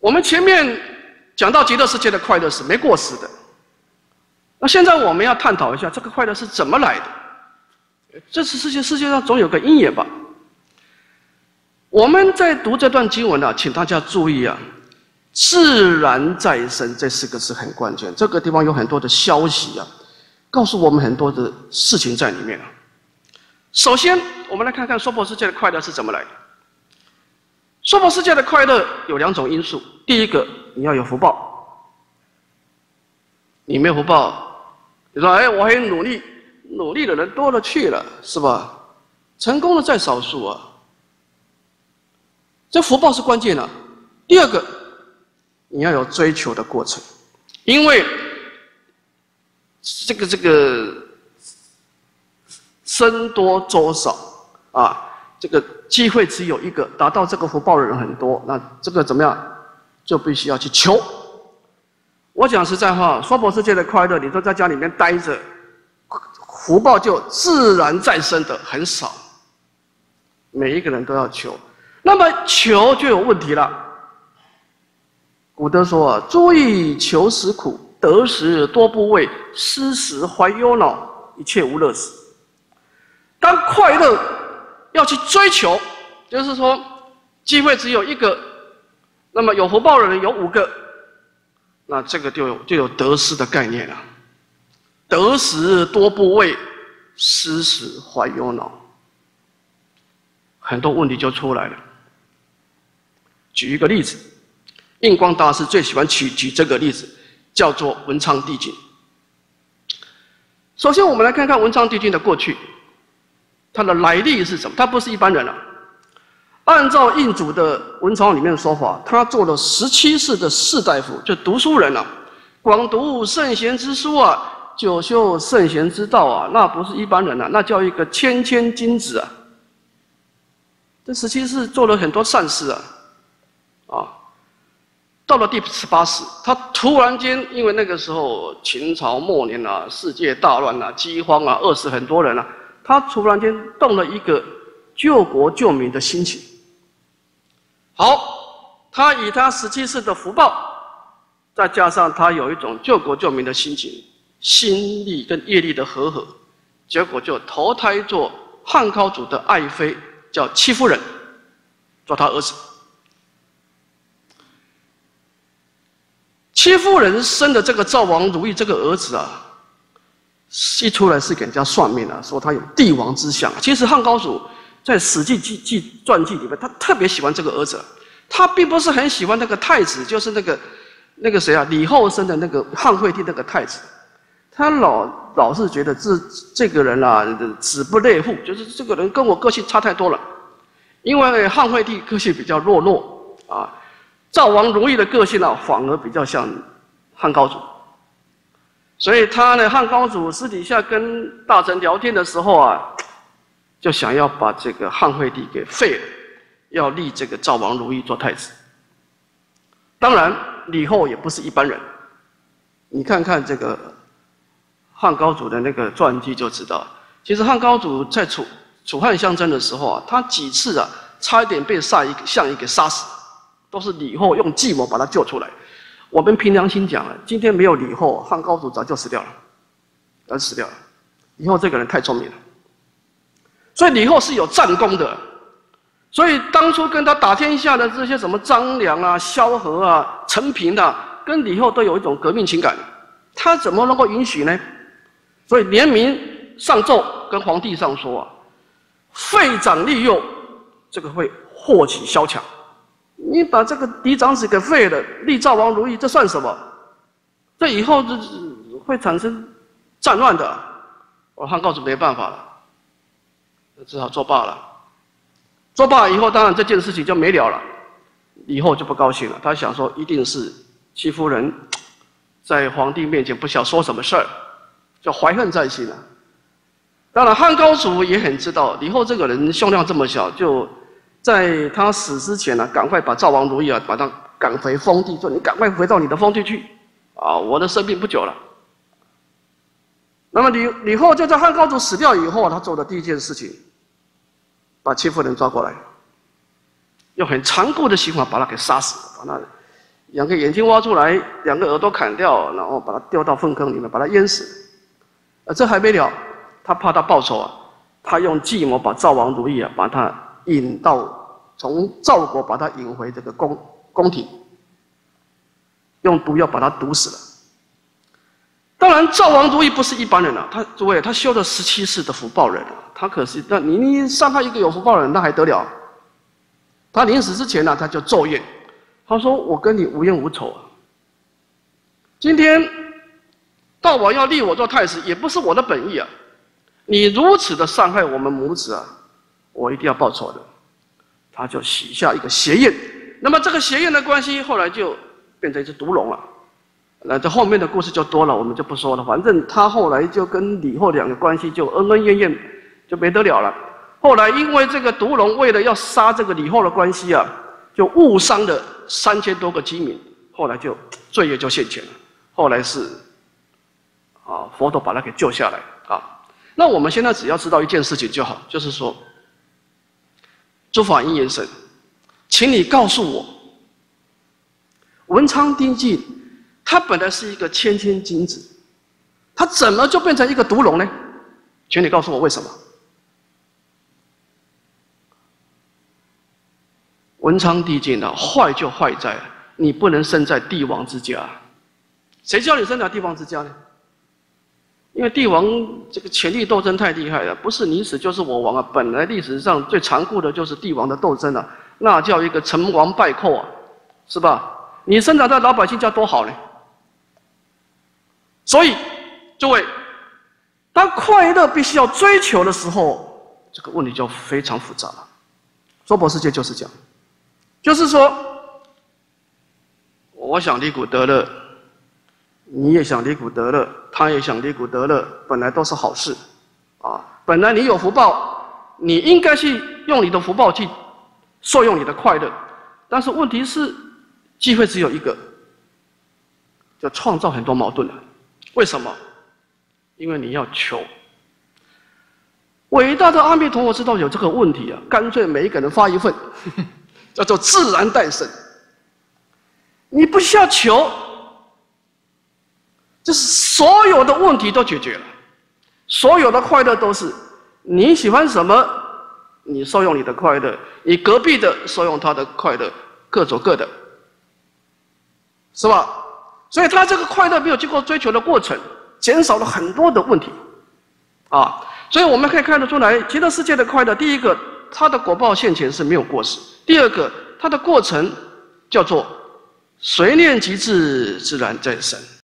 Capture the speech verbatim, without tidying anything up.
我们前面讲到极乐世界的快乐是没过时的，那现在我们要探讨一下这个快乐是怎么来的。这是世界世界上总有个因缘吧？我们在读这段经文啊，请大家注意啊，“自然再生”这四个字很关键。这个地方有很多的消息啊，告诉我们很多的事情在里面啊。首先，我们来看看娑婆世界的快乐是怎么来的。娑婆世界的快乐有两种因素：第一个，你要有福报。你没有福报，你说：“哎，我很努力。”努力的人多了去了，是吧？成功的在少数啊。这福报是关键啊。第二个，你要有追求的过程，因为这个这个僧多粥少啊，这个机会只有一个，达到这个福报的人很多，那这个怎么样？就必须要去求。我讲实在话，娑婆世界的快乐，你都在家里面待着。福报就自然再生的很少，每一个人都要求，那么求就有问题了。古德说啊：“诸欲求时苦，得时多不畏，失时怀忧恼，一切无乐事。”当快乐要去追求，就是说机会只有一个，那么有福报的人有五个，那这个就有就有得失的概念了。得时多不畏，失时怀忧恼，很多问题就出来了。举一个例子，印光大师最喜欢举举这个例子，叫做文昌帝君。首先，我们来看看文昌帝君的过去，他的来历是什么？他不是一般人啊。按照印祖的文钞里面的说法，他做了十七世的士大夫，就读书人啊，广读圣贤之书啊。九修圣贤之道啊，那不是一般人啊，那叫一个谦谦君子啊。这十七世做了很多善事啊，啊，到了第十八世，他突然间因为那个时候秦朝末年啊，世界大乱啊，饥荒啊，饿死很多人啊，他突然间动了一个救国救民的心情。好，他以他十七世的福报，再加上他有一种救国救民的心情。心力跟业力的和合，结果就投胎做汉高祖的爱妃，叫戚夫人，做他儿子。戚夫人生的这个赵王如意这个儿子啊，一出来是给人家算命啊，说他有帝王之相。其实汉高祖在《史记》记记传记里面，他特别喜欢这个儿子，他并不是很喜欢那个太子，就是那个那个谁啊，李后生的那个汉惠帝那个太子。他老老是觉得这这个人啊，子不类户，就是这个人跟我个性差太多了。因为汉惠帝个性比较懦弱啊，赵王如意的个性啊，反而比较像汉高祖。所以他呢，汉高祖私底下跟大臣聊天的时候啊，就想要把这个汉惠帝给废了，要立这个赵王如意做太子。当然，李后也不是一般人，你看看这个。汉高祖的那个传记就知道，其实汉高祖在楚楚汉相争的时候啊，他几次啊差一点被项羽项羽给杀死，都是李后用计谋把他救出来。我们凭良心讲了，今天没有李后，汉高祖早就死掉了，早就死掉了。李后这个人太聪明了，所以李后是有战功的。所以当初跟他打天下的这些什么张良啊、萧何啊、陈平啊，跟李后都有一种革命情感，他怎么能够允许呢？所以联名上奏跟皇帝上说啊，废长立幼，这个会祸起萧墙。你把这个嫡长子给废了，立赵王如意，这算什么？这以后这会产生战乱的。我汉高祖没办法了，只好作罢了。作罢以后，当然这件事情就没了了。以后就不高兴了，他想说，一定是戚夫人在皇帝面前不晓说什么事儿。就怀恨在心了。当然，汉高祖也很知道李后这个人胸量这么小，就在他死之前呢、啊，赶快把赵王如意啊，把他赶回封地，说你赶快回到你的封地去，啊，我的生命不久了。那么李李后就在汉高祖死掉以后，他做的第一件事情，把戚夫人抓过来，用很残酷的刑法把他给杀死，把他两个眼睛挖出来，两个耳朵砍掉，然后把它丢到粪坑里面，把它淹死。啊，这还没了，他怕他报仇啊，他用计谋把赵王如意啊，把他引到从赵国把他引回这个宫宫廷，用毒药把他毒死了。当然，赵王如意不是一般人啊，他诸位，他修了十七世的福报人啊，他可是，那你你伤害一个有福报的人，那还得了？他临死之前呢、啊，他就奏怨，他说：“我跟你无冤无仇啊，今天赵王要立我做太子，也不是我的本意啊。你如此的伤害我们母子啊，我一定要报仇的。”他就许下一个邪宴，那么这个邪宴的关系后来就变成一只毒龙了。那这后面的故事就多了，我们就不说了。反正他后来就跟李后两个关系就恩恩怨怨，就没得了了。后来因为这个毒龙为了要杀这个李后的关系啊，就误伤了三千多个饥民，后来就罪业就现前了。后来是啊，佛陀把他给救下来啊。那我们现在只要知道一件事情就好，就是说，诸法因缘生，请你告诉我，文昌帝君他本来是一个谦谦君子，他怎么就变成一个毒龙呢？请你告诉我为什么？文昌帝君啊，坏就坏在你不能生在帝王之家。谁叫你生在帝王之家呢？因为帝王这个权力斗争太厉害了，不是你死就是我亡啊！本来历史上最残酷的就是帝王的斗争啊，那叫一个成王败寇啊，是吧？你生长在老百姓家多好呢。所以，诸位，当快乐必须要追求的时候，这个问题就非常复杂了。娑婆世界就是这样，就是说，我想离苦得乐，你也想离苦得乐，他也想离苦得乐，本来都是好事，啊，本来你有福报，你应该去用你的福报去受用你的快乐，但是问题是，机会只有一个，就创造很多矛盾了。为什么？因为你要求。伟大的阿弥陀佛知道有这个问题啊，干脆每一个人发一份，呵呵叫做自然诞生。你不需要求，就是所有的问题都解决了，所有的快乐都是你喜欢什么，你受用你的快乐，你隔壁的受用他的快乐，各走各的，是吧？所以他这个快乐没有经过追求的过程，减少了很多的问题，啊，所以我们可以看得出来，极乐世界的快乐，第一个，它的果报现前是没有过失；第二个，它的过程叫做随念即至，自然再生。